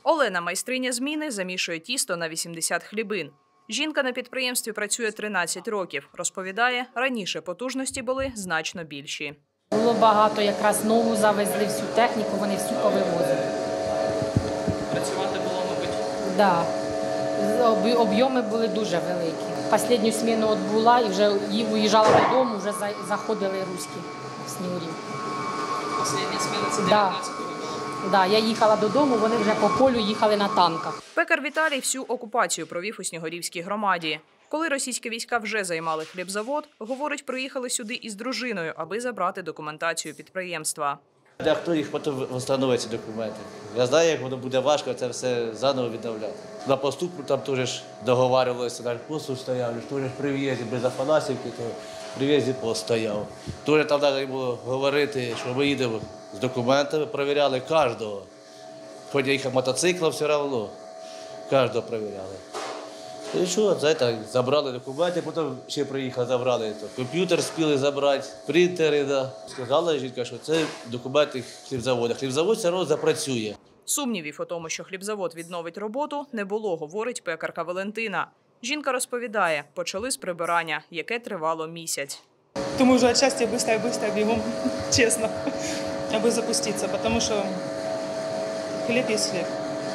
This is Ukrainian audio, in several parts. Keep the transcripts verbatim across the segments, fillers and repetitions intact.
Олена, майстриня зміни, замішує тісто на вісімдесят хлібин. Жінка на підприємстві працює тринадцять років. Розповідає, раніше потужності були значно більші. Було багато, якраз нову завезли, всю техніку, вони всю повивозили. Працювати було, мабуть? Так. Да. Об'єми були дуже великі. Останню зміну от була і вже уїжджала додому, вже заходили руські в Снігурів. Остання зміна – це дев'ятнадцятого було? Так, да, я їхала додому, вони вже по полю їхали на танках. Пекар Віталій всю окупацію провів у Снігурівській громаді. Коли російські війська вже займали хлібзавод, говорить, приїхали сюди із дружиною, аби забрати документацію підприємства. Хто їх потім встановить ці документи? Я знаю, як воно буде важко це все заново відновляти. На посту там теж договарювалося, на посту стояв, теж при в'їзді без Афанасівки, то при в'їзді пост стояв. Теж там треба було говорити, що ми їдемо з документами, перевіряли кожного. Хоч я їхав мотоциклом, все одно кожного перевіряли. І що, знаєте, забрали документи, потім ще приїхали, забрали комп'ютер, спіли забрати, принтери. Да. Сказала жінка, що це документи хлібзаводу. Хлібзавод все одно запрацює. Сумнівів у тому, що хлібзавод відновить роботу, не було, говорить пекарка Валентина. Жінка розповідає, почали з прибирання, яке тривало місяць. Тому вже відчасті швидко-швидко бігом, чесно, аби запуститися, тому що хліб є хліб.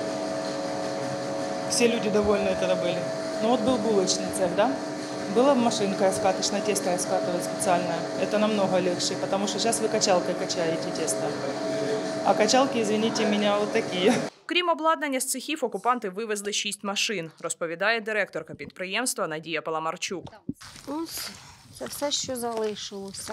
Всі люди довольні це робили. Ну вот был булочный цех, да? Была машинка скаточная, тесто скатывать специальное. Это намного легче, потому что сейчас вы качалкой качаете тесто. А качалки, извините меня, вот такие. Крім обладнання з цехів, окупанти вивезли шість машин, розповідає директорка підприємства Надія Паламарчук. Ось це все, що залишилося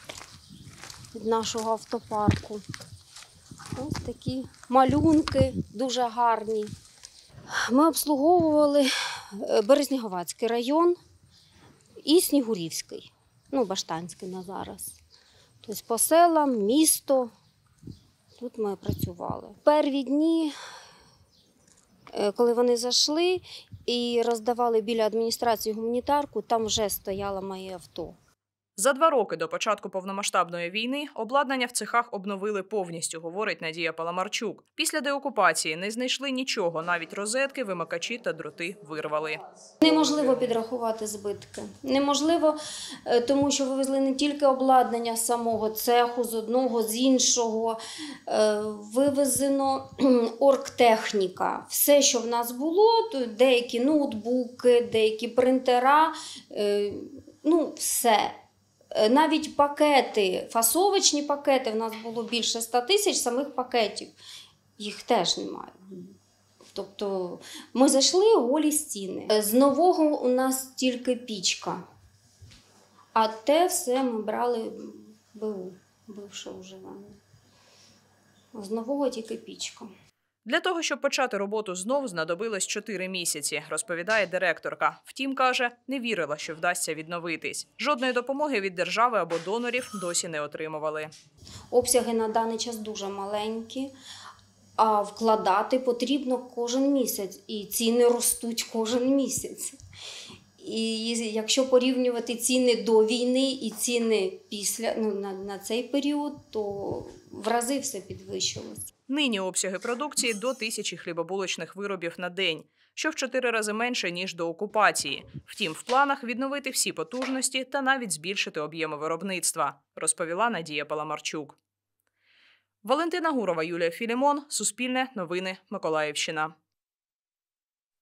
від нашого автопарку. Ось такі малюнки дуже гарні. Ми обслуговували Березнеговацький район і Снігурівський, ну, Баштанський на зараз. Тобто по селам, місто, тут ми працювали. Перві дні, коли вони зайшли і роздавали біля адміністрації гуманітарку, там вже стояло моє авто. За два роки до початку повномасштабної війни обладнання в цехах обновили повністю, говорить Надія Паламарчук. Після деокупації не знайшли нічого, навіть розетки, вимикачі та дроти вирвали. Неможливо підрахувати збитки. Неможливо, тому що вивезли не тільки обладнання самого цеху, з одного, з іншого. Вивезено оргтехніка. Все, що в нас було, деякі ноутбуки, деякі принтера, ну все. Навіть пакети, фасовочні пакети, в нас було більше ста тисяч самих пакетів, їх теж немає. Тобто ми зайшли голі стіни. З нового у нас тільки пічка, а те все ми брали БУ, бивше вживання. З нового тільки пічка. Для того, щоб почати роботу знов, знадобилось чотири місяці, розповідає директорка. Втім, каже, не вірила, що вдасться відновитись. Жодної допомоги від держави або донорів досі не отримували. Обсяги на даний час дуже маленькі, а вкладати потрібно кожен місяць. І ціни ростуть кожен місяць. І якщо порівнювати ціни до війни і ціни після, ну, на, на цей період, то в рази все підвищилось. Нині обсяги продукції до тисячі хлібобулочних виробів на день, що в чотири рази менше, ніж до окупації. Втім, в планах відновити всі потужності та навіть збільшити об'єми виробництва, розповіла Надія Паламарчук. Валентина Гурова, Юлія Філімон, Суспільне, Новини, Миколаївщина.